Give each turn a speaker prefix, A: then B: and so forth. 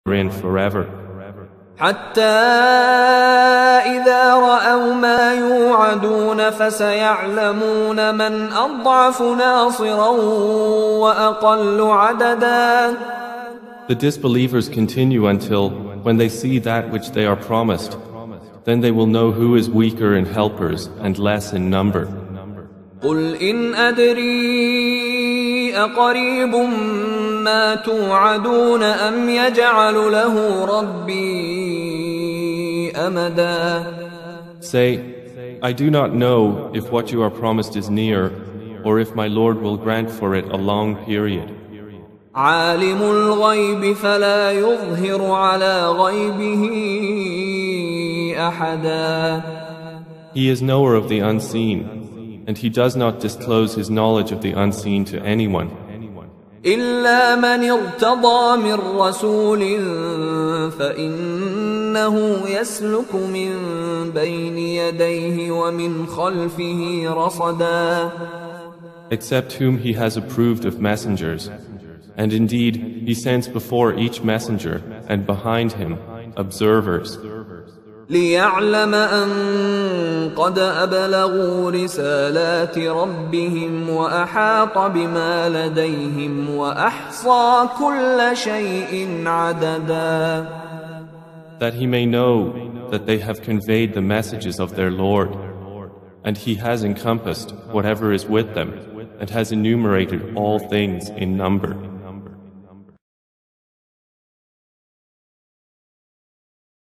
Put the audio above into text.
A: therein forever.
B: حتى إذا رأوا ما يوعدون فسيعلمون من أضعف ناصرا وأقل عددا.
A: The disbelievers continue until, when they see that which they are promised, then they will know who is weaker in helpers and less in number.
B: قل إن أدري أقريب ما توعدون أم يجعل له ربي أمدا.
A: Say, I do not know if what you are promised is near, or if my Lord will grant for it a long period.
B: عالم الغيب فلا يظهر على غيبه أحدا.
A: He is knower of the unseen, and he does not disclose his knowledge of the unseen to anyone.
B: إلا من ارتضى من رسول فإنه يسلك من بين يديه ومن خلفه رصدا.
A: Except whom he has approved of messengers, and indeed he sends before each messenger and behind him observers.
B: ليعلم أن قد أبلغوا رسالات ربهم وأحاط بما لديهم وأحصى كل شيء عددا.
A: That he may know that they have conveyed the messages of their Lord, and he has encompassed whatever is with them and has enumerated all things in number.